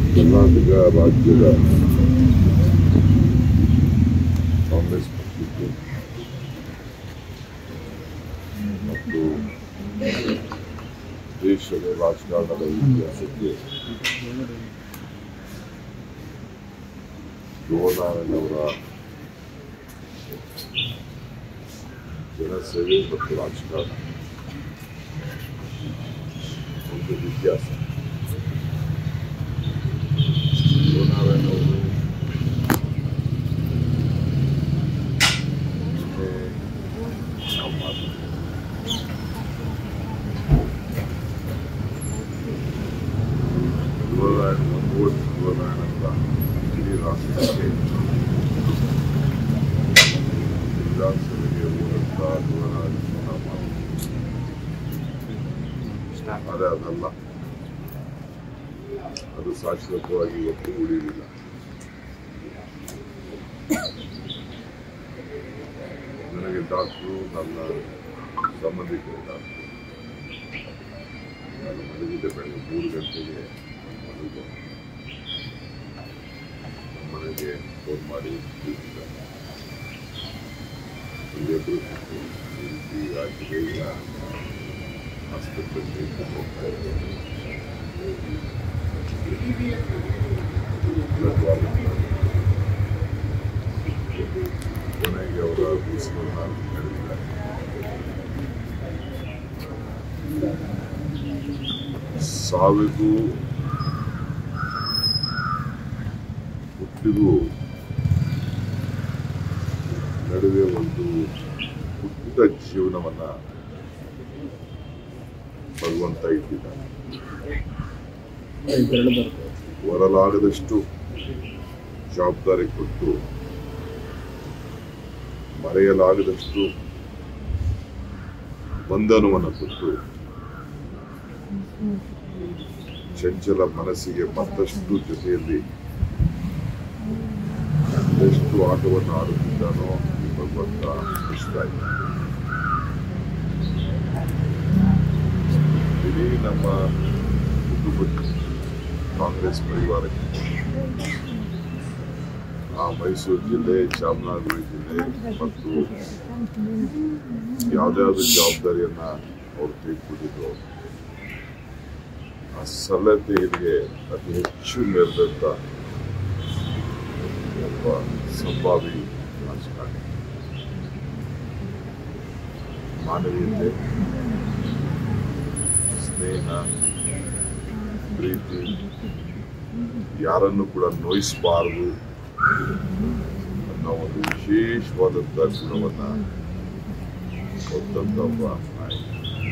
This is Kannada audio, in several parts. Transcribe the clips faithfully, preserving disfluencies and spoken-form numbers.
ಕರ್ನಾಟಕ ರಾಜ್ಯದ ಕಾಂಗ್ರೆಸ್ ಪಕ್ಷಕ್ಕೆ ಮತ್ತು ದೇಶದ ರಾಜಕಾರಣದ ಇತಿಹಾಸಕ್ಕೆ ಧ್ರುವನಾರಾಯಣವರ ಜನಸೇವೆ ಮತ್ತು ರಾಜಕಾರಣ ಒಂದು ಇತಿಹಾಸ. ಧ್ರುವನಾರಾಯಣವರು ನಾವು ಮಾತಾಡ್ತೀವಿ. ಧ್ರುವನಾರಾಯಣ ಒಂದು ಧ್ರುವನಾರಾಯಣ ಅಂತ ಇಡೀ ರಾಷ್ಟ್ರಕ್ಕೆ ವಿಧಾನಸಭೆಗೆ ಹೋದಂಥ ಧ್ರುವನಾರಾಯಣ ಆದರೆ ಅದಲ್ಲ, ಅದು ಶಾಶ್ವತವಾಗಿ ಇವತ್ತು ಉಳಿಯುವುದಿಲ್ಲ. ನನಗೆ ಡಾಕ್ಟ್ರು ನನ್ನ ಸಂಬಂಧಿಕರ ಡಾಕ್ಟ್ರು ನಾನು ಮಲಗಿದ್ದೆ ಬೆಳಗ್ಗೆ ಮೂರು ಗಂಟೆಗೆ ಮಲಗಿದ್ದೆ. ನಮ್ಮ ಮನೆಗೆ ಫೋನ್ ಮಾಡಿ ತಿಳಿಸಿದ್ದಾರೆ ಇಲ್ಲಿಯೊಬ್ಬರು ಈ ರೀತಿ ರಾಜ್ಯದ ಈಗ ಆಸ್ಪತ್ರೆಗೆ ಹೋಗ್ತಾ ಇದ್ದಾರೆ. ಕೊನೆಗೆ ಅವರ ಉಳಿಸಿಕೊಂಡು ನಡೆದಿದ್ದಾರೆ. ಸಾವಿಗೂ ಹುಟ್ಟಿಗೂ ನಡುವೆ ಒಂದು ಪುಟ್ಟ ಜೀವನವನ್ನ ಭಗವಂತ ಇಟ್ಟಿದ್ದಾನೆ. ಹೊರಲಾಗದಷ್ಟು ಜವಾಬ್ದಾರಿ ಕೊಟ್ಟು ಮರೆಯಲಾಗದಷ್ಟು ಬಂಧನವನ್ನು ಕೊಟ್ಟು ಚಂಚಲ ಮನಸ್ಸಿಗೆ ಮತ್ತಷ್ಟು ಜೊತೆಯಲ್ಲಿ ಎಷ್ಟು ಆಟವನ್ನು ಆಡುತ್ತಿದ್ದಾನೋ ಭಗವಂತ ಇಷ್ಟ ಇಲ್ಲ. ಇಡೀ ನಮ್ಮ ಕುಟುಂಬಕ್ಕೆ ಕಾಂಗ್ರೆಸ್ ಪರಿವಾರಕ್ಕೆ ಆ ಮೈಸೂರು ಜಿಲ್ಲೆ, ಚಾಮರಾಜನಗರ ಜಿಲ್ಲೆ ಮತ್ತು ಯಾವುದಾದ್ರು ಜವಾಬ್ದಾರಿಯನ್ನ ಅವರು ತೆಗೆದುಕೊಂಡಿದ್ರು. ಆ ಸರಳತೆಗೆ ಅತಿ ಹೆಚ್ಚು ಮೆರೆದಂತ ಒಬ್ಬ ಸಂಭಾವಿ ರಾಜಕಾರಣಿ. ಮಾನವೀಯತೆ, ಸ್ನೇಹ, ಪ್ರೀತಿ, ಯಾರನ್ನು ಕೂಡ ನೋಯಿಸಬಾರದು ಅನ್ನೋ ಒಂದು ವಿಶೇಷವಾದಂಥ ಗುಣವನ್ನ ಹೊತ್ತಂತ ಒಬ್ಬ ನಾಯಕ.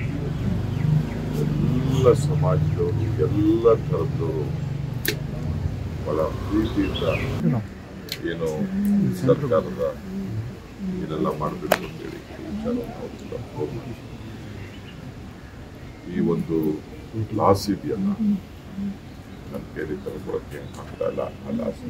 ಎಲ್ಲ ಸಮಾಜದವರು, ಎಲ್ಲ ಥರದವರು ಬಹಳ ಪ್ರೀತಿಯಿಂದ ಏನು ಸರ್ಕಾರದ ಏನೆಲ್ಲ ಮಾಡಬೇಕು ಅಂತೇಳಿ ವಿಚಾರವನ್ನು ಹೋಗಿ ಈ ಒಂದು ಲಾಸ್ ಇದೆಯಲ್ಲ ನನ್ನ ಕೈಲಿ ತಗೊಳಕ್ಕೆ ಆಗ್ತಾ ಇಲ್ಲ. ಆ ಲಾಸ್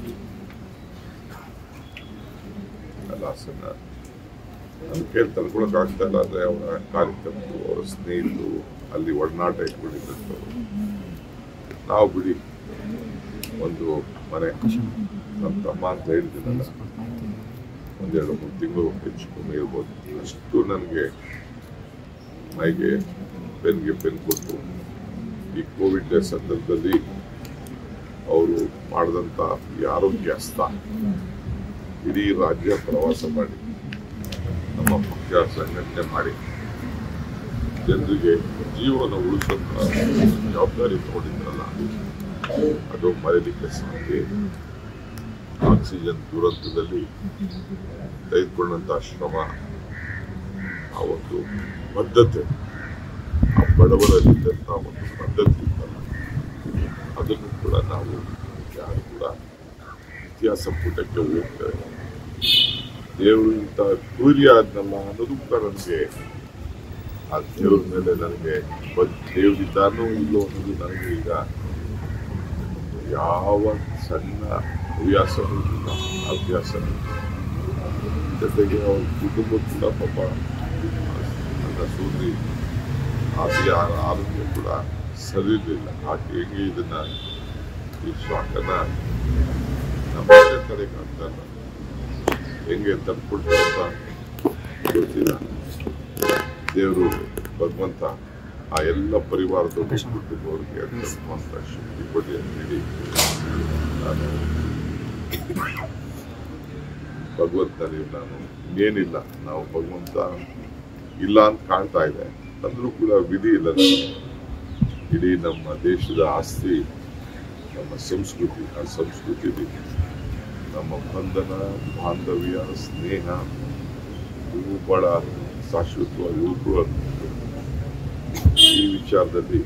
ಆ ಲಾಸನ್ನ ನನ್ನ ಕೈಲಿ ತಗೊಳಕ್ ಆಗ್ತಾ ಇಲ್ಲ. ಅಂದ್ರೆ ಅವರ ಕಾರ್ಯಕರ್ತರು, ಅವರ ಸ್ನೇಹಿತರು, ಅಲ್ಲಿ ಒಡನಾಟ ಇಟ್ಕೊಂಡಿದ್ದಂಥವ್ರು, ನಾವು ಬಿಡಿ ಒಂದು ಮನೆ ನಮ್ಮ ತಮ್ಮ ಅಂತ ಹೇಳ್ತೀನಲ್ಲ, ಒಂದೆರಡು ಮೂರು ತಿಂಗಳು ಹೆಚ್ಚು ಕಮ್ಮಿ ಇರ್ಬೋದು, ಅಷ್ಟು ನನಗೆ ಮೈಗೆ ಪೆನ್ಗೆ ಪೆನ್ ಕೊಟ್ಟು ಈ ಕೋವಿಡ್ ಸಂದರ್ಭದಲ್ಲಿ ಅವರು ಮಾಡಿದಂಥ ಈ ಆರೋಗ್ಯ ಹಸ್ತ, ಇಡೀ ರಾಜ್ಯ ಪ್ರವಾಸ ಮಾಡಿ ನಮ್ಮ ಪಕ್ಷ ಸಂಘಟನೆ ಮಾಡಿ ಜನರಿಗೆ ಜೀವನ ಉಳಿಸುವಂಥ ಜವಾಬ್ದಾರಿ ತಗೊಂಡಿದ್ರಲ್ಲ, ಅದು ಮರೆಯಲಿಕ್ಕೆ ಸಾಧ್ಯ. ಆಕ್ಸಿಜನ್ ದುರಂತದಲ್ಲಿ ತೆಗೆದುಕೊಂಡಂಥ ಶ್ರಮ, ಆ ಒಂದು ಬದ್ಧತೆ, ಆ ಬಡವರಲ್ಲಿದ್ದಂಥ ಒಂದು ಪದ್ಧತಿ ಇತ್ತಲ್ಲ, ಅದನ್ನು ಕೂಡ ನಾವು ಯಾರು ಕೂಡ ಇತಿಹಾಸ ಪುಟಕ್ಕೆ ಹೋಗ್ತೇವೆ. ದೇವರು ಇಂಥ ಕ್ರೂರಿ ಆದ್ನಲ್ಲ ಅನ್ನೋದು ಕೂಡ ನನಗೆ, ಆ ದೇವ್ರ ಮೇಲೆ ನನಗೆ ದೇವರಿದ್ದಾನೋ ಇಲ್ಲೋ ಅನ್ನೋದು ನನಗೆ ಈಗ ಯಾವ ಸಣ್ಣ ಹವ್ಯಾಸನೂ ಇಲ್ಲ. ಅಭ್ಯಾಸ ಜೊತೆಗೆ ಅವ್ರ ಕುಟುಂಬ ಕೂಡ ಪಾಪ ನನ್ನ ಸೂರಿ ಆಕೆಯ ಆರೋಗ್ಯ ಕೂಡ ಸರಿ ಇರಲಿಲ್ಲ. ಆಕೆ ಹೇಗೆ ಇದನ್ನ ಈ ಶಾಕನ್ನ ನಮ್ಮ ಕಡೆಗೆ ಆಗ್ತಾ ಇಲ್ಲ. ಹೆಂಗೆ ತಪ್ಪಿಬಿಟ್ಟು ಅಂತ ಗೊತ್ತಿಲ್ಲ. ದೇವರು ಭಗವಂತ ಆ ಎಲ್ಲ ಪರಿವಾರದ ಕುಟುಂಬವ್ರಿಗೆ ತಪ್ಪುವಂತ ಶಕ್ತಿ ಕೊಡಿ ಅಂತ ಹೇಳಿ ನಾನು ಭಗವಂತನಲ್ಲಿ ನಾನು ಇನ್ನೇನಿಲ್ಲ. ನಾವು ಭಗವಂತ ಇಲ್ಲ ಅಂತ ಕಾಣ್ತಾ ಇದೆ ಅಂದ್ರೂ ಕೂಡ ವಿಧಿ ಇಲ್ಲ. ಇಡೀ ನಮ್ಮ ದೇಶದ ಆಸ್ತಿ ನಮ್ಮ ಸಂಸ್ಕೃತಿ. ಆ ಸಂಸ್ಕೃತಿ ನಮ್ಮ ಬಂಧನ, ಬಾಂಧವ್ಯ, ಸ್ನೇಹ ಇವು ಬಹಳ ಶಾಶ್ವತವಾಗಿ ಉಳ್ಕೊಳ್ಳೋದು. ಈ ವಿಚಾರದಲ್ಲಿ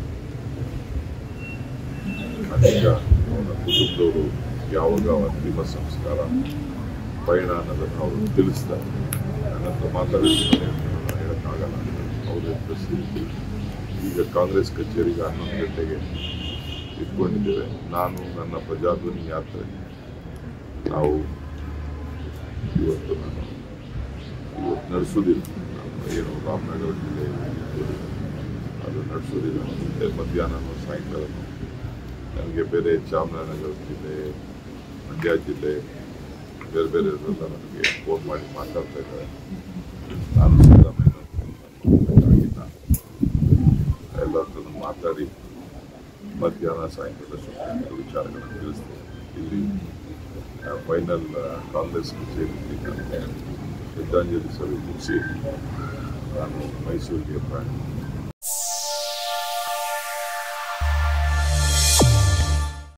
ಅನೇಕ ಅವರ ಕುಟುಂಬದವರು ಯಾವಾಗ ಅಂತಿಮ ಸಂಸ್ಕಾರ ಪಯಣ ಅನ್ನೋದನ್ನು ಅವರು ತಿಳಿಸ್ತಾರೆ. ನನ್ನತ್ರ ಮಾತಾಡಿದ್ರೆ ಹೇಳೋಕ್ಕಾಗಲ್ಲ. ಅವರೇ ಪ್ರಸಿದ್ಧಿ. ಈಗ ಕಾಂಗ್ರೆಸ್ ಕಚೇರಿಗೆ ಹನ್ನೊಂದು ಗಂಟೆಗೆ ಇಟ್ಕೊಂಡಿದ್ದೇವೆ. ನಾನು ನನ್ನ ಪ್ರಜಾಧ್ವನಿ ಯಾತ್ರೆ ನಾವು ಇವತ್ತು ನಾನು ಇವತ್ತು ನಡೆಸೋದಿಲ್ಲ. ನಾನು ಏನು ರಾಮನಗರ ಜಿಲ್ಲೆ ಅದು ನಡೆಸೋದಿಲ್ಲ. ಮತ್ತೆ ಮಧ್ಯಾಹ್ನ ಸಾಯಂಕಾಲ ನನಗೆ ಬೇರೆ ಚಾಮರಾಜನಗರ ಜಿಲ್ಲೆ, ಮಂಡ್ಯ ಜಿಲ್ಲೆ ಬೇರೆ ಬೇರೆ ನನಗೆ ಫೋನ್ ಮಾಡಿ ಮಾತಾಡ್ತಾ ಇದ್ದಾರೆ. ನಾನು ಸಿದ್ದರಾಮಯ್ಯ ಎಲ್ಲ ಹತ್ರ ಮಾತಾಡಿ ಮಧ್ಯಾಹ್ನ ಸಾಯಂಕಾಲ ಸುತ್ತ ವಿಚಾರಗಳನ್ನು ತಿಳಿಸ್ತೇನೆ. ಇಲ್ಲಿ ಫೈನಲ್ ಕಾಂಗ್ರೆಸ್ ಕಚೇರಿಯಲ್ಲಿ ನನಗೆ ಶ್ರದ್ಧಾಂಜಲಿ ಸಭೆ ಮುಗಿಸಿ ನಾನು ಮೈಸೂರಿಗೆ ಪ್ರಯಾಣ